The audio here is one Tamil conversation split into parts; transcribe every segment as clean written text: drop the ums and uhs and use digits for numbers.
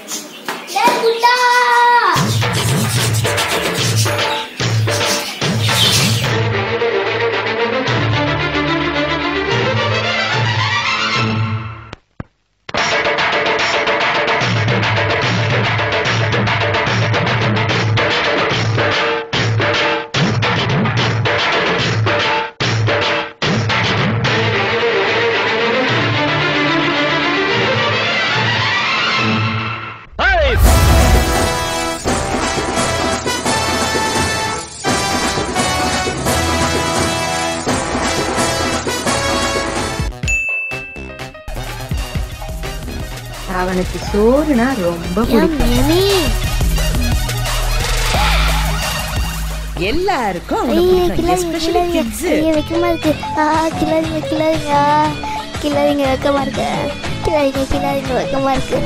அவனுக்கு சோறுனா ரொம்ப பிடிக்கும். எல்லாருக்கும் வெக்கமா இருக்கு. கிளாதிங்க வெக்கமா இருக்கு. கிளாதிங்க வெக்கமா இருக்கு.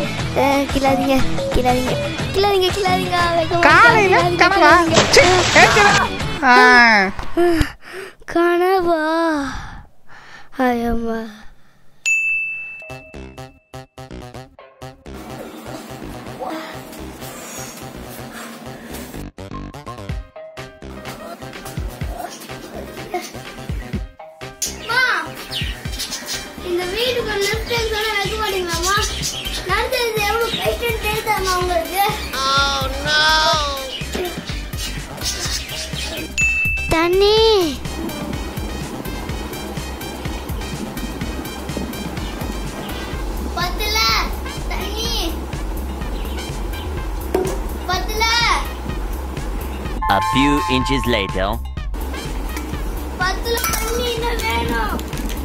கிளாதிங்க கனவா? ஐயம்மா இந்த வீட்டுக்கு லெஃப்ட் ஹேண்ட் சைடுல வைக்க மாட்டீங்களாமா? நான் தெரிஞ்சு எவ்வளவு பேஷண்ட் தெரியுதாமா உங்களுக்கு? தண்ணி பத்தல. தண்ணி பத்தல. A few inches later. பத்தல. தண்ணி என்ன வேணும்?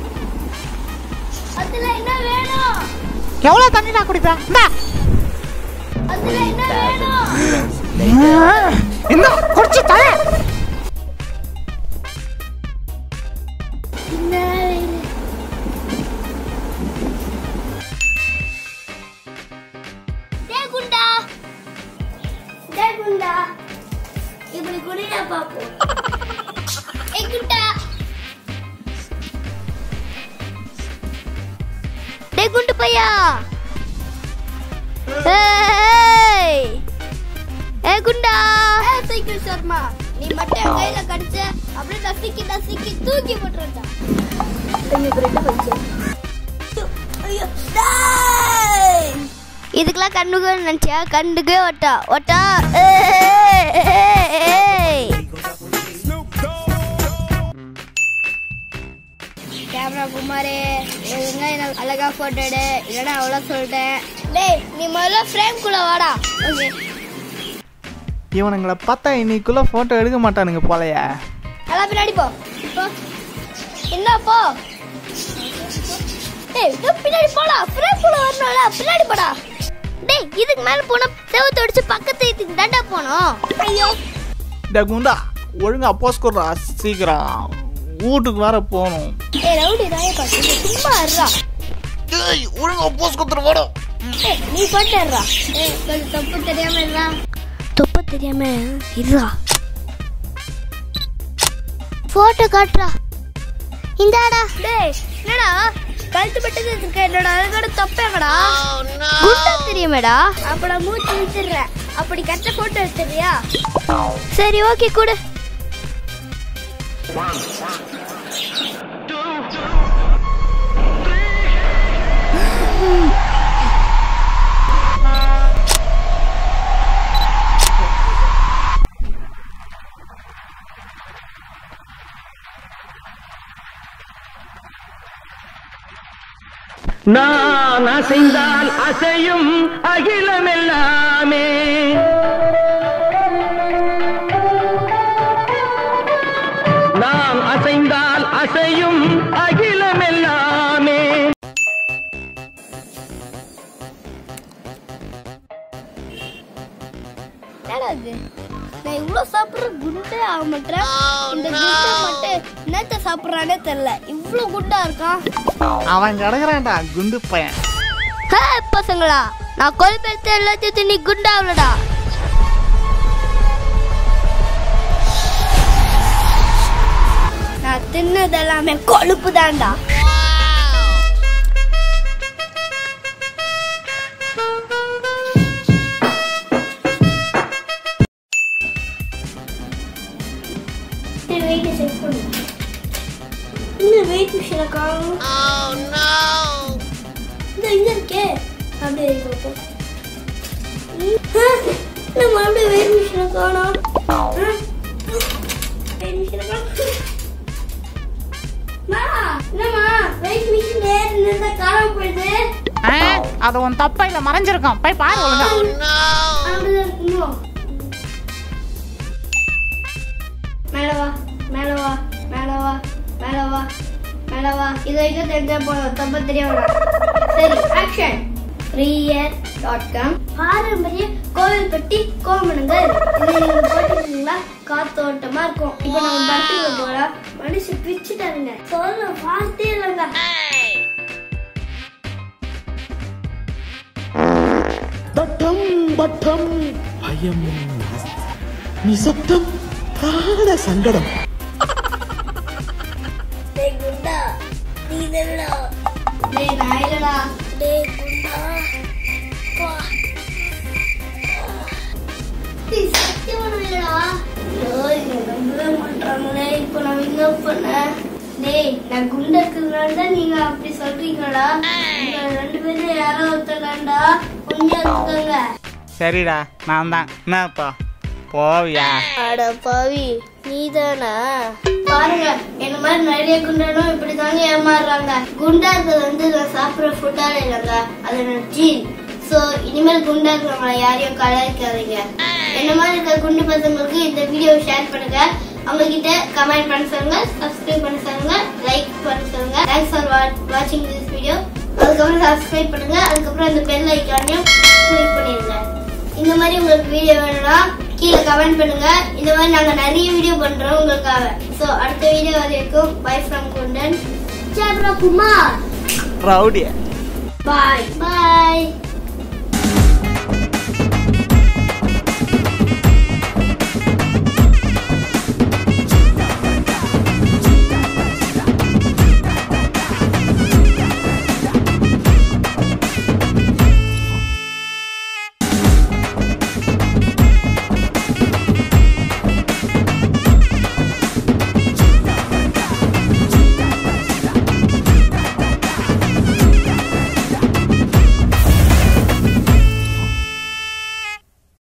பத்தல என்ன வேணும்? எவ்வளவு தண்ணி நான் குடிப்பேன்? பத்தல என்ன வேணும்? இந்த குடிச்சு தர. குண்டா இப்படி குடிடா பாப்போம். குண்டா டே குண்டு பையா. குண்டா சைக்கிள் சர்மா, நீ மட்டும் என் கையில கடிச்ச அப்படியே நசுக்கி தூக்கி போட்டுறா. இதுக்கெல்லாம் கண்டுக்க நினைச்சியா? கண்டுக்கே ஒட்டா. கேமரா குமாரே, அழகா போட்டோ எடு, இல்லைன்னா அவ்வளோ சொல்லிட்டேன். டேய் நீ முதல்ல ஃப்ரேம் குள்ள வாடா. இவனுங்களை பார்த்தா இன்னைக்குள்ள போட்டோ எடுக்க மாட்டானுங்க போலையா? எல்லாம் பின்னாடி போ. என்ன போ? டேய் பின்னாடி போடா. ஃப்ரேம் குள்ள வரணும்ல, பின்னாடி போடா. டேய் இதுக்கு மேல போனா செவுத்து அடிச்சு பக்கத்து வீட்டுக்கு தாண்டா போணும். ஐயோ டகுண்டா ஒழுங்கா போஸ் கொடுறா சீக்கிரம், வீட்டுக்கு வேற போகணும். ஏய் ரவுடி ராய பாத்து சும்மா இருடா. டேய் ஒழுங்கா போஸ் கொடுத்துற வாடா. ஏய் நீ போட்டறடா. ஏய் கொஞ்சம் தப்பு தெரியாம இருடா. தப்பு தெரியாம இருடா. போட்டோ காட்றா. இந்தாடா. டேய் என்னடா கழுத்து பட்டது இருக்கு? என்னோட அழகோட தொப்பேங்கடா. குண்டா தெரியுமேடா. அப்ப நான் மூச்சு விட்டுறேன். அப்படி கட்ட போட்டோ எடுத்துறியா? சரி ஓகே கூட. நான் அசைந்தால் அசையும் அகிலமெல்லாமே, நான் அசைந்தால் அசையும் அகிலமெல்லாமே. நான் இவ்வளவு சாப்பிடுற குண்டே ஆக மாட்டேன். இந்த குண்டை மட்டும் என்னத்த சாப்பிடுறானே தெரியல, இவ்வளவு குண்டா இருக்கான். அவன் கிடக்குறான்டா குண்டு பையன். பசங்களா நான் கொழுப்பெடுத்து எல்லாத்தையும் தின்னி குண்டாவலடா. நான் தின்னது எல்லாமே கொழுப்பு தான்டா. மிஷினை காணும். இந்த இங்க இருக்கே அப்படியே பார்ப்போம். நம்ம அப்படியே வெயிட் மிஷினை காணும். வெயிட் மிஷினை காணும். என்னம்மா வெயிட் மிஷின் ஏறினா காணாம போயிடுது. அது உன் தப்பா இல்ல மறைஞ்சிருக்கான். போய் பாரு ஒழுங்கா. அப்படிதான் இருக்குமோ? மேல வா மேல வா மேல வா மேல வா மேல வா. இது வரைக்கும் தெரிஞ்சா போதும், தப்பா தெரியாது. சரி ஆக்ஷன். freeair.com பாரம்பரிய கோவில்பட்டி கோமணங்கள். இது நீங்க போட்டுருக்கீங்களா? காத்தோட்டமா இருக்கும். இப்போ நம்ம பர்த்டே போறோம். மனுஷ பிச்சுட்டாருங்க. சொல்ல வார்த்தை இல்லைங்க. பட்டம் பட்டம் பயம் நிசப்தம் பிராண சங்கடம். டேய் குண்டா நீ இல்லடா. டேய் நான் இல்லடா. டேய் குண்டா பா. டேய் சத்தியமா இல்லடா. டேய் நம்பவே மாட்டாங்களே. இப்போ நான் என்ன பண்ண? டேய் நான் குண்டா இருக்கறனால தான் நீங்க அப்படி சொல்றீங்களா? நீங்க ரெண்டு பேரும் யாரோ ஒருத்தங்கடா கொஞ்சம் இருக்காங்க. சரிடா நான் தான். என்னப்பா போவியா? அட பாவி நீதானா? பாருங்க என்ன மாதிரி நிறைய குண்டானும் இப்படிதாங்க ஏமாறுறாங்க. குண்டாக்கு நான் சாப்பிடுற ஃபுட்டால இல்லைங்க, அது ஜீன். சோ இனிமேல் குண்டா இருக்கிறவங்கள யாரையும் கலாய்க்காதீங்க. என்ன மாதிரி இருக்க குண்டு பசங்களுக்கு இந்த வீடியோவை ஷேர் பண்ணுங்க. அவங்க கிட்ட கமெண்ட் பண்ண சொல்லுங்க, சப்ஸ்கிரைப் பண்ண சொல்லுங்க, லைக் பண்ண சொல்லுங்க. தேங்க்ஸ் ஃபார் வாட்சிங் திஸ் வீடியோ. அதுக்கப்புறம் சப்ஸ்கிரைப் பண்ணுங்க. அதுக்கப்புறம் அந்த பெல் ஐக்கானையும் கிளிக் பண்ணிடுங்க. இந்த மாதிரி உங்களுக்கு வீடியோ வேணும்னா கீழே கமெண்ட் பண்ணுங்க. இந்த மாதிரி நாங்க நிறைய வீடியோ பண்றோம் உங்களுக்காக. சோ அடுத்த வீடியோ வரைக்கும் பை ஃப்ரம் குண்டன். ஜெயபிரா குமார். ரவுடியா. Bye. Bye.